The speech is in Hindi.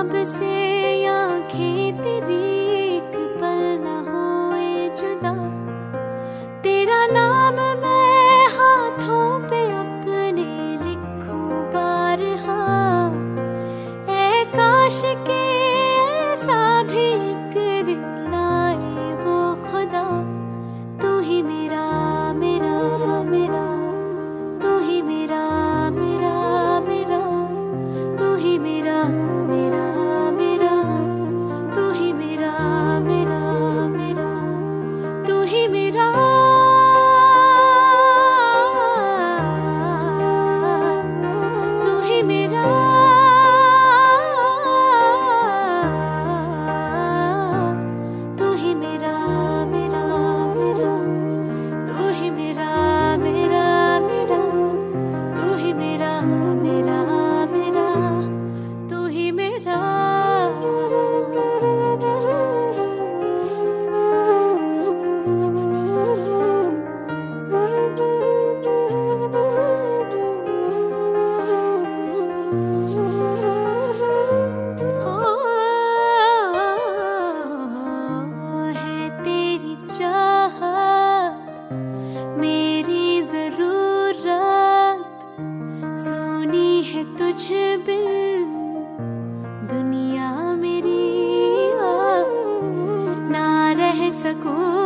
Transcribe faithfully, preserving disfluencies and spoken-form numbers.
ख्वाब से आंखें तेरी एक पल न होए जुदा। तेरा नाम मैं हाथों पे अपने लिखूं बारहा। ऐ काश के ऐसा भी एक दिन आए वो खुदा। तू ही मेरा मेरा मेरा, तू ही मेरा मेरा मेरा, तू ही मेरा मेरा मेरा, तू ही मेरा मेरा मेरा, तू ही मेरा, तू ही मेरा, तू ही मेरा मेरा मेरा, तू ही मेरा मेरा मेरा, तू ही मेरा मेरा मेरा, तू ही मेरा। है तेरी चाहत मेरी जरूरत, सोनी है तुझ बिन दुनिया मेरी। ना रह सकूं